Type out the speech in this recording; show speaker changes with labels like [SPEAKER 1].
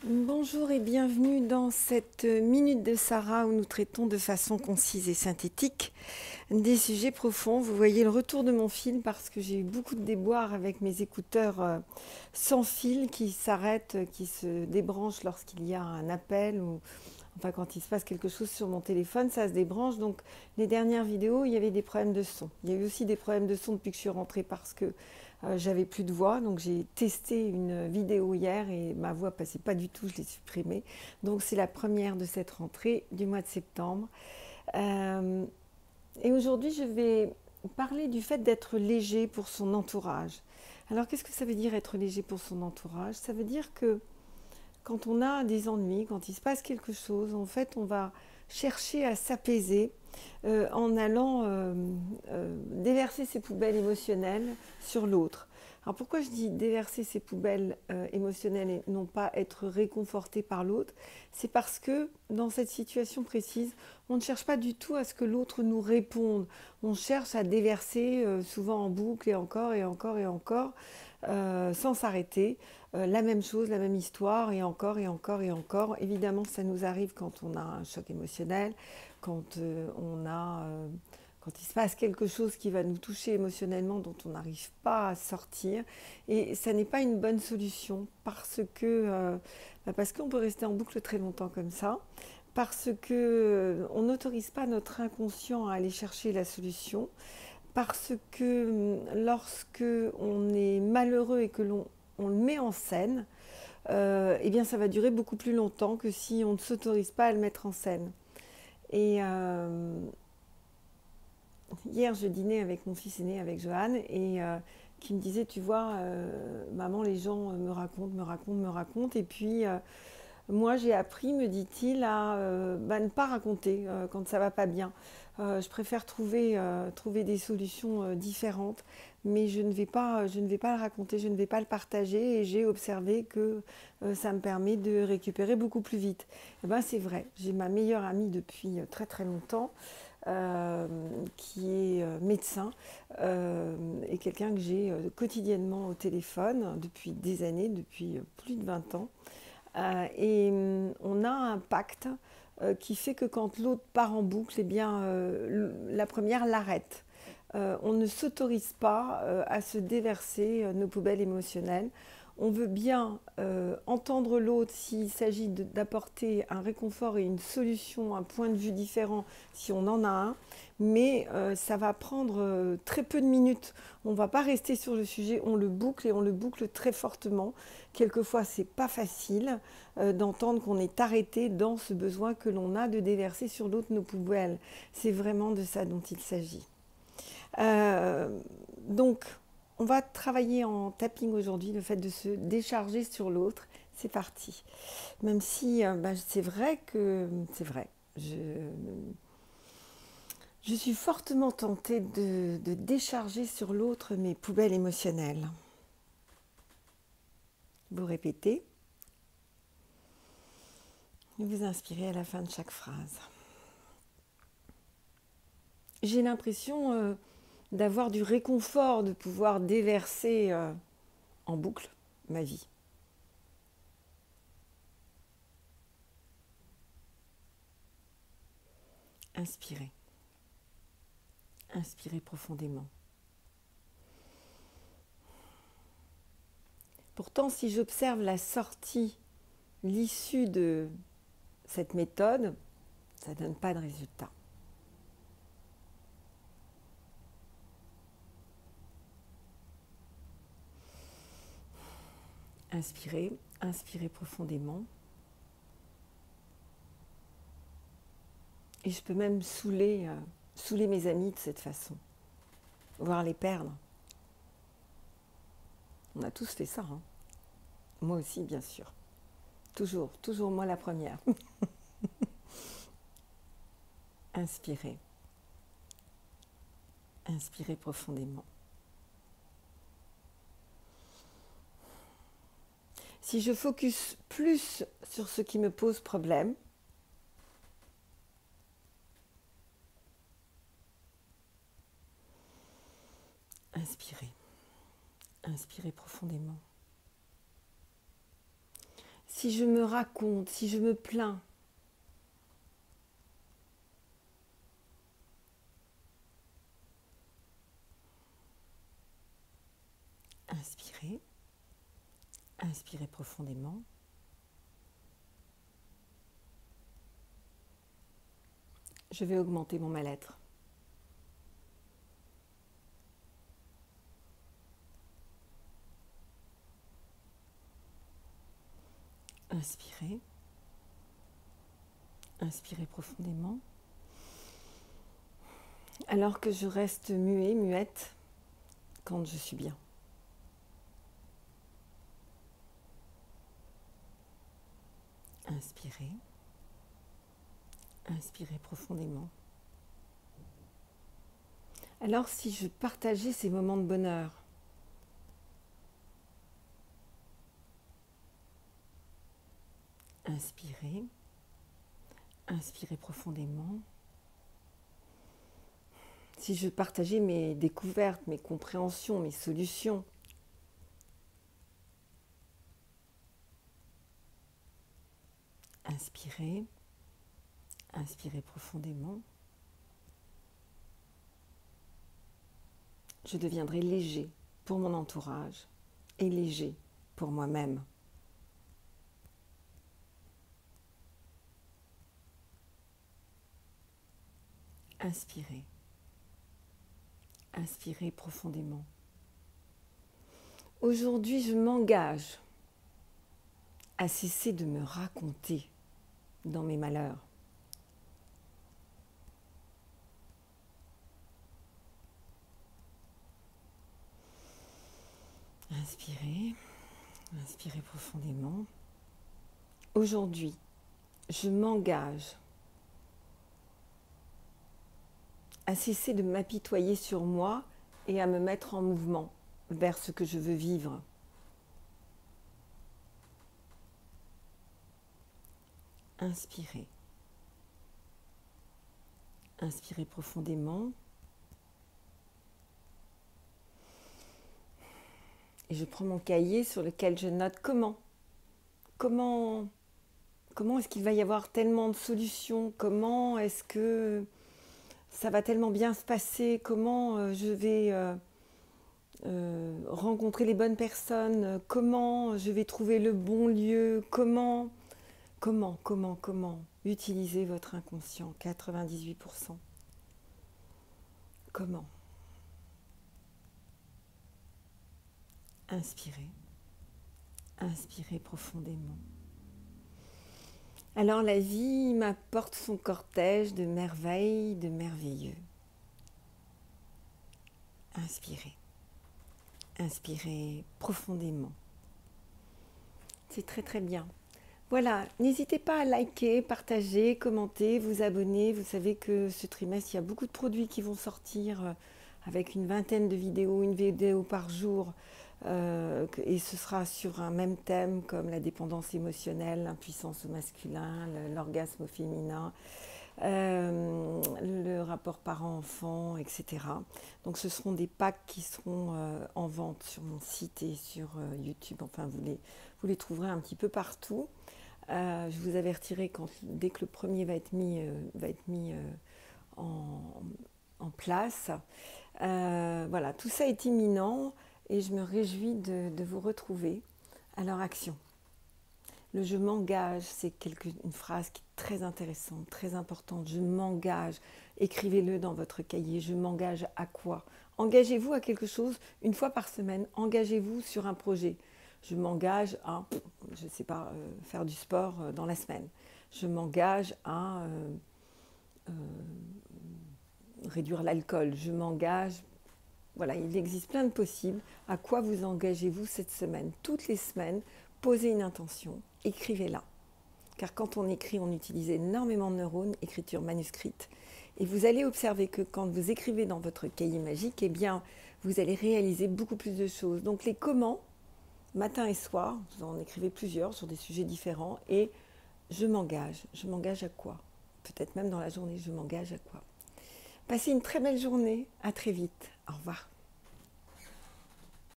[SPEAKER 1] Bonjour et bienvenue dans cette minute de Sarah où nous traitons de façon concise et synthétique des sujets profonds. Vous voyez le retour de mon fil parce que j'ai eu beaucoup de déboires avec mes écouteurs sans fil qui s'arrêtent, qui se débranchent lorsqu'il y a un appel ou enfin quand il se passe quelque chose sur mon téléphone, ça se débranche. Donc les dernières vidéos, il y avait des problèmes de son. Il y a eu aussi des problèmes de son depuis que je suis rentrée parce que j'avais plus de voix, donc j'ai testé une vidéo hier et ma voix passait pas du tout, je l'ai supprimée. Donc c'est la première de cette rentrée du mois de septembre. Euh, et aujourd'hui, je vais parler du fait d'être léger pour son entourage. Alors qu'est-ce que ça veut dire être léger pour son entourage? Ça veut dire que quand on a des ennuis, quand il se passe quelque chose, en fait, on va chercher à s'apaiser en allant déverser ses poubelles émotionnelles sur l'autre. Alors pourquoi je dis déverser ses poubelles émotionnelles et non pas être réconforté par l'autre? C'est parce que dans cette situation précise, on ne cherche pas du tout à ce que l'autre nous réponde. On cherche à déverser souvent en boucle et encore et encore et encore sans s'arrêter. La même chose, la même histoire, et encore et encore et encore. Évidemment, ça nous arrive quand on a un choc émotionnel, quand quand il se passe quelque chose qui va nous toucher émotionnellement, dont on n'arrive pas à sortir. Et ça n'est pas une bonne solution parce qu'on peut rester en boucle très longtemps comme ça, parce qu'on n'autorise pas notre inconscient à aller chercher la solution, parce que lorsque on est malheureux et que on le met en scène, eh bien ça va durer beaucoup plus longtemps que si on ne s'autorise pas à le mettre en scène. Et hier, je dînais avec mon fils aîné, avec Johan, et qui me disait, tu vois, maman, les gens me racontent, et puis moi, j'ai appris, me dit-il, à ne pas raconter quand ça va pas bien. Je préfère trouver des solutions différentes, mais je ne vais pas le raconter, je ne vais pas le partager. Et j'ai observé que ça me permet de récupérer beaucoup plus vite. Et ben, c'est vrai, j'ai ma meilleure amie depuis très très longtemps, euh, qui est médecin et quelqu'un que j'ai quotidiennement au téléphone depuis des années, depuis plus de 20 ans. On a un pacte qui fait que quand l'autre part en boucle, eh bien, la première l'arrête. On ne s'autorise pas à se déverser nos poubelles émotionnelles. On veut bien entendre l'autre s'il s'agit d'apporter un réconfort et une solution, un point de vue différent si on en a un, mais ça va prendre très peu de minutes. On ne va pas rester sur le sujet, on le boucle et on le boucle très fortement. Quelquefois, c'est pas facile d'entendre qu'on est arrêté dans ce besoin que l'on a de déverser sur l'autre nos poubelles. C'est vraiment de ça dont il s'agit. Euh, donc, on va travailler en tapping aujourd'hui, le fait de se décharger sur l'autre. C'est parti. Même si c'est vrai que c'est vrai. Je suis fortement tentée de décharger sur l'autre mes poubelles émotionnelles. Vous répétez. Et vous inspirez à la fin de chaque phrase. J'ai l'impression d'avoir du réconfort, de pouvoir déverser en boucle ma vie. Inspirez. Inspirez profondément. Pourtant, si j'observe la sortie, l'issue de cette méthode, ça ne donne pas de résultat. Inspirez, inspirez profondément. Et je peux même saouler mes amis de cette façon, voire les perdre. On a tous fait ça, hein. Moi aussi, bien sûr. Toujours, toujours moi la première. Inspirez. Inspirez profondément. Si je focus plus sur ce qui me pose problème, inspirez. Inspirez profondément. si je me raconte, si je me plains. Inspirez. Inspirez profondément. Je vais augmenter mon mal-être. Inspirez. Inspirez profondément. Alors que je reste muet, muette, quand je suis bien. Inspirez. Inspirez profondément. Alors si je partageais ces moments de bonheur, inspirez. Inspirez profondément. Si je partageais mes découvertes, mes compréhensions, mes solutions, inspirez. Inspirez profondément. Je deviendrai léger pour mon entourage et léger pour moi-même. Inspirez. Inspirez profondément. Aujourd'hui, je m'engage à cesser de me raconter dans mes malheurs. Inspirez. Inspirez profondément. Aujourd'hui, je m'engage à cesser de m'apitoyer sur moi et à me mettre en mouvement vers ce que je veux vivre. Inspirez. Inspirez profondément. Et je prends mon cahier sur lequel je note comment est-ce qu'il va y avoir tellement de solutions, comment est-ce que ça va tellement bien se passer, comment je vais rencontrer les bonnes personnes, comment je vais trouver le bon lieu, comment utilisez votre inconscient, 98%. Comment? Inspirez. Inspirez profondément. Alors la vie m'apporte son cortège de merveilles, de merveilleux. Inspirez. Inspirez profondément. C'est très très bien. Voilà, n'hésitez pas à liker, partager, commenter, vous abonner. Vous savez que ce trimestre, il y a beaucoup de produits qui vont sortir avec une vingtaine de vidéos, une vidéo par jour. Et ce sera sur un même thème comme la dépendance émotionnelle, l'impuissance au masculin, l'orgasme au féminin, le rapport parent-enfant, etc. Donc ce seront des packs qui seront en vente sur mon site et sur YouTube. Enfin, vous les trouverez un petit peu partout. Je vous avertirai dès que le premier va être mis en place. Voilà, tout ça est imminent. Et je me réjouis de vous retrouver. Alors, action. Le « je m'engage », c'est une phrase qui est très intéressante, très importante. Je m'engage. Écrivez-le dans votre cahier. Je m'engage à quoi? Engagez-vous à quelque chose une fois par semaine. Engagez-vous sur un projet. Je m'engage à, je ne sais pas, faire du sport dans la semaine. Je m'engage à réduire l'alcool. Je m'engage... Voilà, il existe plein de possibles. À quoi vous engagez-vous cette semaine? Toutes les semaines, posez une intention, écrivez-la. Car quand on écrit, on utilise énormément de neurones, écriture manuscrite. Et vous allez observer que quand vous écrivez dans votre cahier magique, eh bien, vous allez réaliser beaucoup plus de choses. Donc les comment, matin et soir, vous en écrivez plusieurs sur des sujets différents. Et je m'engage. Je m'engage à quoi? Peut-être même dans la journée, je m'engage à quoi? Passez une très belle journée. À très vite. Au revoir.